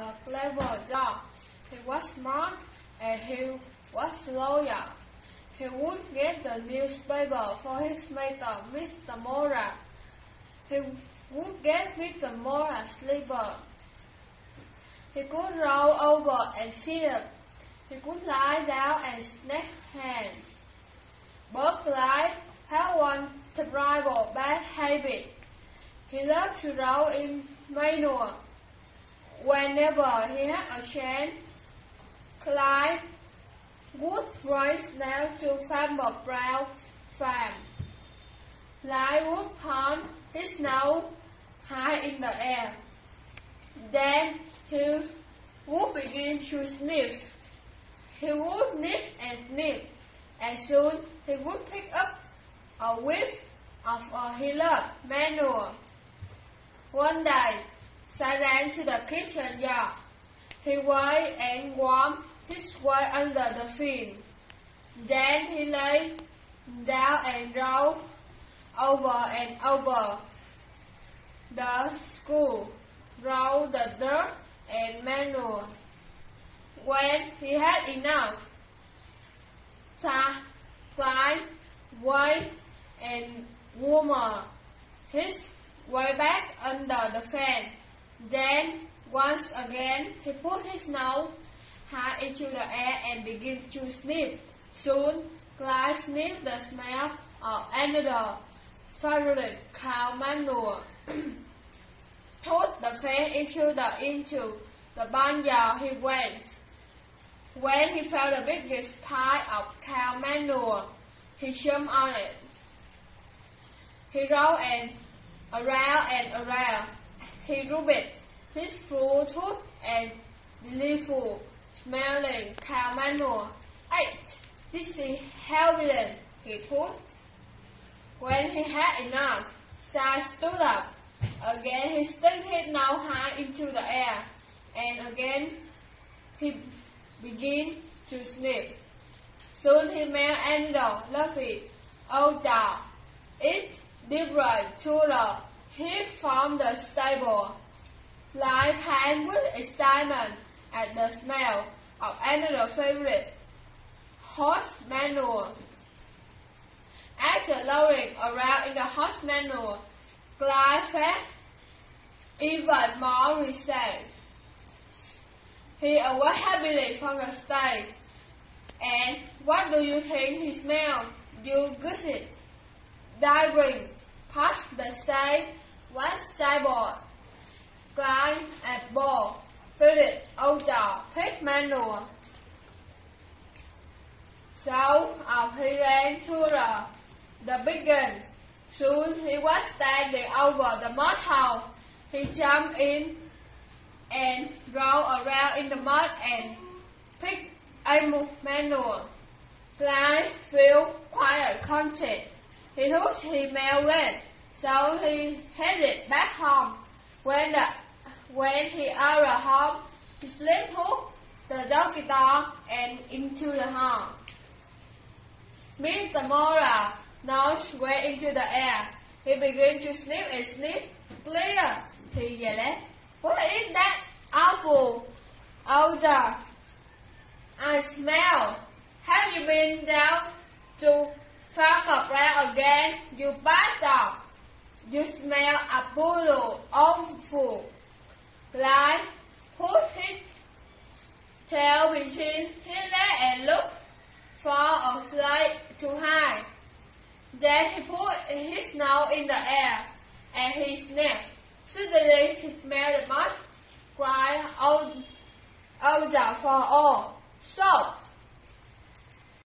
a clever dog. He was smart and he was loyal. He would get the newspaper for his master, Mr. Mora. He would get Mr. Mora sleeper. He could roll over and sit up. He could lie down and snake hands. Bert Blythe had one terrible bad habit. He loved to roll in manure. Whenever he had a chance, Clyde would race down to Farmer Brown's farm. Clyde would point his nose high in the air. Then he would begin to sniff. He would sniff and sniff, and soon he would pick up a whiff of a hill manure. One day, Si ran to the kitchen yard. He waited and warmed his way under the fin. Then he lay down and rolled over and over the school, rolled the dirt and manure. When he had enough, Clyde waited and warmed his way back under the fan. Then, once again, he put his nose high into the air and began to sniff. Soon, Clyde sniffed the smell of another favorite cow manure. Put the fan into the barnyard he went. When he found the biggest pile of cow manure, he jumped on it. He rolled around and around. He rubbed his front tooth and delightful smelling cow manure. "Ate, this is heaven," he thought. When he had enough, Si stood up. Again he stuck his nose high into the air, and again he began to sniff. Soon he met another lovely old dog. It different to the heap from the stable. Clyde panted with excitement at the smell of another favorite horse manure. After lowering around in the horse manure, Clyde felt even more relieved. He awoke happily from the stage. And what do you think he smelled, you goosey? Diving past the stage was Cyborg. Clyde and Bo filled old dog pig manure. So off he ran to the beginning. Soon he was standing over the mud hole. He jumped in and rolled around in the mud and picked a manure. Clyde felt quite content. He thought he smelled red, so he headed back home. When he arrived home, he slipped hook the doggy dog and into the home. Mr. Mora nose went into the air. He began to sniff and sniff. "Clear!" he yelled. "What is that awful odor I smell? Have you been down to Farmer Brown again, you bad dog? You smell absolutely awful." Clyde put his tail between his legs and looked for a place to hide. Then he put his nose in the air and he sniffed. Suddenly he smelled much bright odor for all. "So,